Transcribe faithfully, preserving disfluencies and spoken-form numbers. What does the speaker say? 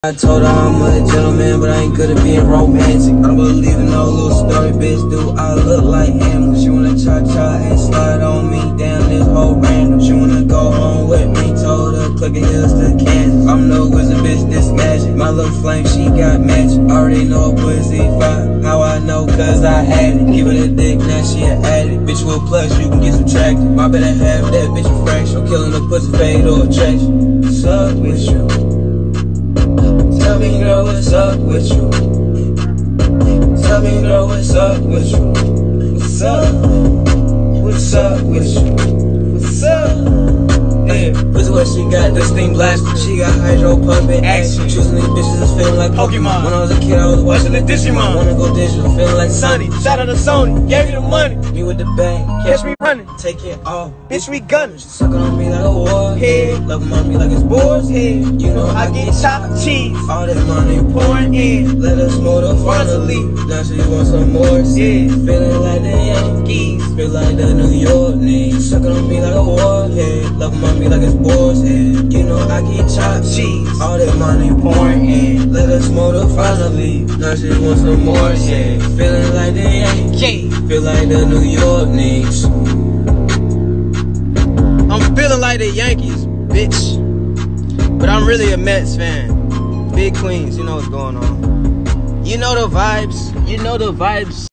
I told her I'm a gentleman, but I ain't good at being romantic. I don't believe in no little story, bitch. Do I look like Hamlet? She wanna cha-cha and slide on me, damn this whole random. She wanna go home with me, told her click it heels to Kansas. I'm no wizard, bitch, this magic. My little flame, she got magic. Already know a pussy fire. How I know? Cause I had it. Give it a dick, now she an addict. Bitch with plus, you can get subtracted. My better half that bitch a fraction. I'm killing the pussy fade or attraction. What's up with you? Tell me, girl, what's up with you? Tell me, girl, what's up with you? What's up? What's up with you? What's up? Yeah, this is what she got, this thing blasting. She got hydro pumping action. Choosing these bitches is feeling like Pokemon. When I was a kid, I was watching the Digimon. Wanna go digital, feeling like Sonny. Shout out to Sony, gave me the money. Me with the bag, catch me running. Take it off, bitch, we gunning. She sucking on me like a warhead. Loving on me like it's boar's head. You know I, I get chopped cheese. All that money pouring in. Let us motor finally. Now she want some more. Yeah, feeling like the Yankees. Feel like the New York Knicks. Sucking on me like a warhead. Loving on me like it's boar's head. You know I get chopped cheese. All that money pouring in. Let us motor finally. Now she want some more. Yeah, feeling like the Yankees. Feel like the New York Knicks. I'm feeling like the Yankees, bitch. But I'm really a Mets fan. Big Queens, you know what's going on. You know the vibes. You know the vibes.